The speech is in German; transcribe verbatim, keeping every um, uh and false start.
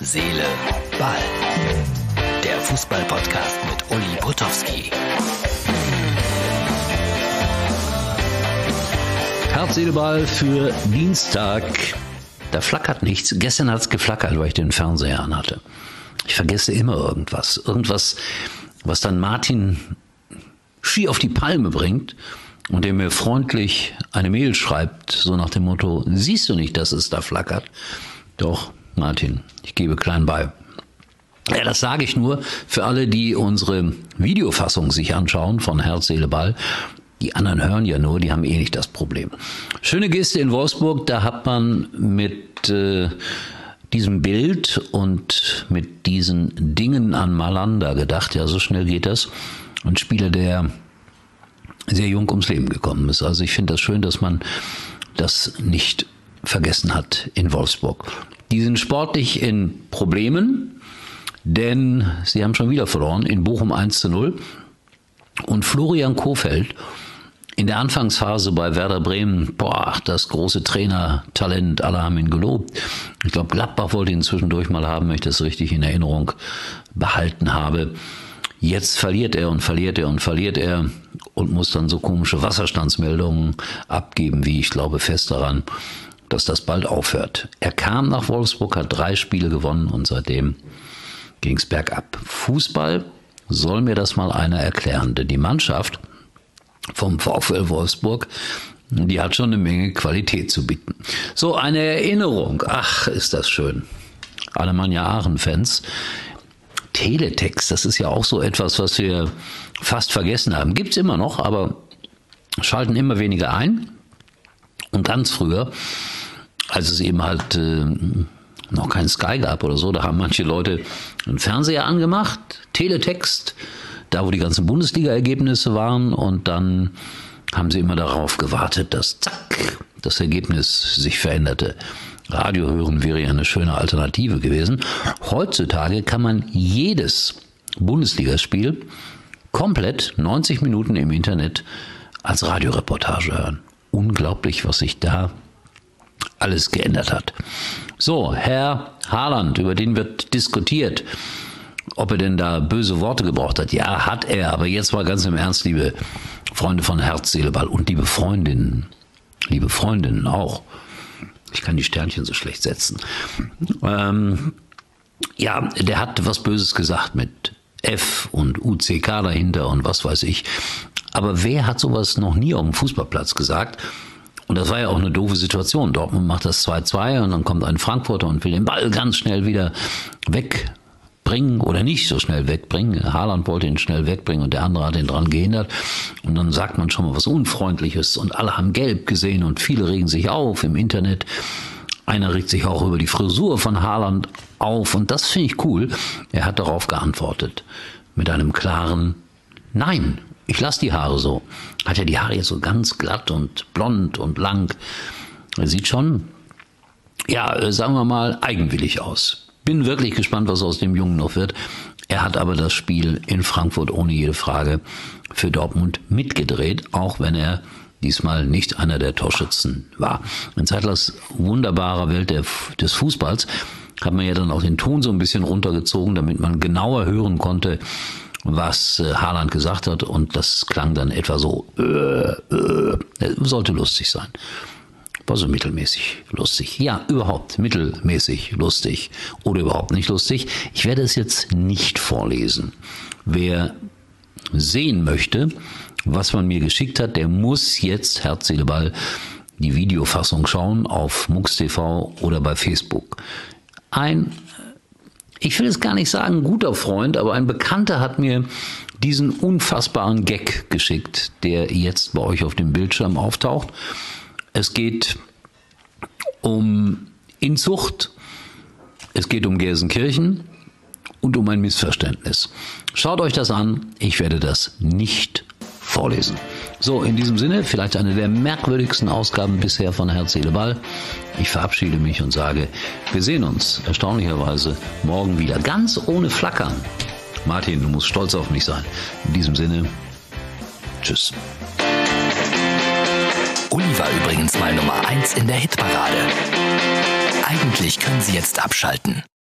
Seele, Ball. Der Fußball-Podcast mit Uli Potowski. Herz, Seele, Ball für Dienstag. Da flackert nichts. Gestern hat es geflackert, weil ich den Fernseher anhatte. Ich vergesse immer irgendwas. Irgendwas, was dann Martin schier auf die Palme bringt und der mir freundlich eine Mail schreibt, so nach dem Motto, siehst du nicht, dass es da flackert? Doch, Martin, ich gebe klein bei. Ja, das sage ich nur für alle, die unsere Videofassung sich anschauen von Herz, Seele, Ball. Die anderen hören ja nur, die haben eh nicht das Problem. Schöne Geste in Wolfsburg, da hat man mit äh, diesem Bild und mit diesen Dingen an Malanda gedacht, ja, so schnell geht das. Ein Spieler, der sehr jung ums Leben gekommen ist. Also ich finde das schön, dass man das nicht vergessen hat in Wolfsburg. Die sind sportlich in Problemen, denn sie haben schon wieder verloren, in Bochum eins zu null. Und Florian Kohfeldt in der Anfangsphase bei Werder Bremen, boah, das große Trainertalent, alle haben ihn gelobt. Ich glaube, Gladbach wollte ihn zwischendurch mal haben, wenn ich das richtig in Erinnerung behalten habe. Jetzt verliert er und verliert er und verliert er und muss dann so komische Wasserstandsmeldungen abgeben, wie ich glaube fest daran, dass das bald aufhört. Er kam nach Wolfsburg, hat drei Spiele gewonnen und seitdem ging es bergab. Fußball soll mir das mal einer erklären, denn die Mannschaft vom VfL Wolfsburg, die hat schon eine Menge Qualität zu bieten. So, eine Erinnerung, ach, ist das schön. Alemannia Aachen-Fans, Teletext, das ist ja auch so etwas, was wir fast vergessen haben. Gibt's immer noch, aber schalten immer weniger ein. Und ganz früher, als es eben halt äh, noch kein Sky gab oder so, da haben manche Leute einen Fernseher angemacht, Teletext, da wo die ganzen Bundesliga-Ergebnisse waren, und dann haben sie immer darauf gewartet, dass zack, das Ergebnis sich veränderte. Radio hören wäre ja eine schöne Alternative gewesen. Heutzutage kann man jedes Bundesligaspiel komplett neunzig Minuten im Internet als Radioreportage hören. Unglaublich, was sich da alles geändert hat. So, Herr Haaland, über den wird diskutiert, ob er denn da böse Worte gebraucht hat. Ja, hat er, aber jetzt mal ganz im Ernst, liebe Freunde von Herz, Seele, Ball und liebe Freundinnen, liebe Freundinnen auch. Ich kann die Sternchen so schlecht setzen. Ähm, ja, der hat was Böses gesagt mit F und U C K dahinter und was weiß ich. Aber wer hat sowas noch nie auf dem Fußballplatz gesagt? Und das war ja auch eine doofe Situation. Dortmund macht das zwei zwei und dann kommt ein Frankfurter und will den Ball ganz schnell wieder wegbringen oder nicht so schnell wegbringen. Haaland wollte ihn schnell wegbringen und der andere hat ihn dran gehindert. Und dann sagt man schon mal was Unfreundliches und alle haben gelb gesehen und viele regen sich auf im Internet. Einer regt sich auch über die Frisur von Haaland auf und das finde ich cool. Er hat darauf geantwortet mit einem klaren Nein. Ich lasse die Haare so. Hat ja die Haare jetzt so ganz glatt und blond und lang. Er sieht schon, ja, sagen wir mal, eigenwillig aus. Bin wirklich gespannt, was aus dem Jungen noch wird. Er hat aber das Spiel in Frankfurt ohne jede Frage für Dortmund mitgedreht, auch wenn er diesmal nicht einer der Torschützen war. In Zeitlers wunderbarer Welt der, des Fußballs hat man ja dann auch den Ton so ein bisschen runtergezogen, damit man genauer hören konnte, was Haaland gesagt hat, und das klang dann etwa so, äh, äh, sollte lustig sein. War so mittelmäßig lustig. Ja, überhaupt mittelmäßig lustig oder überhaupt nicht lustig. Ich werde es jetzt nicht vorlesen. Wer sehen möchte, was man mir geschickt hat, der muss jetzt Herz, Seele, Ball die Videofassung schauen auf MUX T V oder bei Facebook. Ein Ich will es gar nicht sagen, guter Freund, aber ein Bekannter hat mir diesen unfassbaren Gag geschickt, der jetzt bei euch auf dem Bildschirm auftaucht. Es geht um Inzucht, es geht um Gelsenkirchen und um ein Missverständnis. Schaut euch das an, ich werde das nicht vorlesen. So, in diesem Sinne, vielleicht eine der merkwürdigsten Ausgaben bisher von Herz, Seele, Ball. Ich verabschiede mich und sage, wir sehen uns erstaunlicherweise morgen wieder, ganz ohne Flackern. Martin, du musst stolz auf mich sein. In diesem Sinne, tschüss. Uli war übrigens mal Nummer eins in der Hitparade. Eigentlich können Sie jetzt abschalten.